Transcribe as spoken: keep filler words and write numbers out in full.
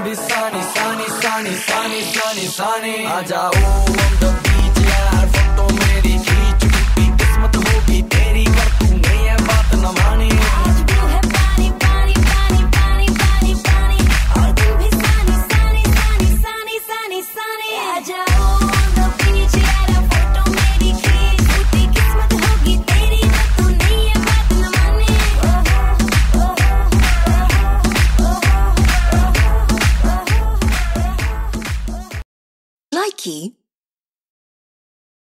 be sunny, sunny, sunny, sunny, sunny, sunny. आ जाओ on the beach यार, photo मेरी